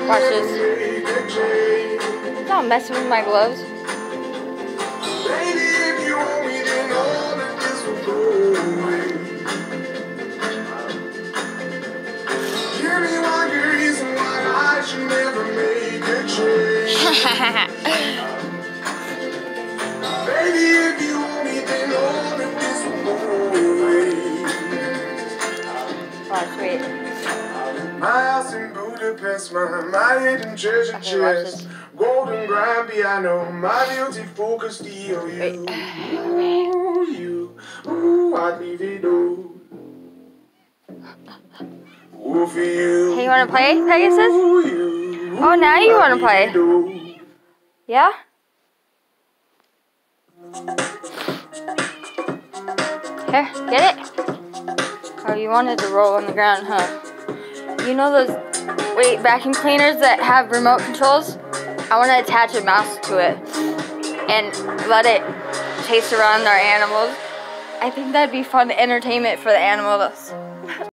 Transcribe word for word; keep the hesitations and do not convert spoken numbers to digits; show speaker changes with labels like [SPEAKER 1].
[SPEAKER 1] Watch this. Stop messing with my gloves. Oh, sweet.
[SPEAKER 2] My house in Budapest, my, my hidden treasure chest, golden grand piano, my beauty focus deal. You, ooh, you, ooh, I'd leave it all. Ooh, for you.
[SPEAKER 1] Hey, you want to play, Pegasus?
[SPEAKER 2] Ooh, you,
[SPEAKER 1] Oh, now you want to play. Yeah? Here, get it? Oh, you wanted to roll on the ground, huh? You know those wait vacuum cleaners that have remote controls? I want to attach a mouse to it and let it chase around our animals. I think that'd be fun entertainment for the animals.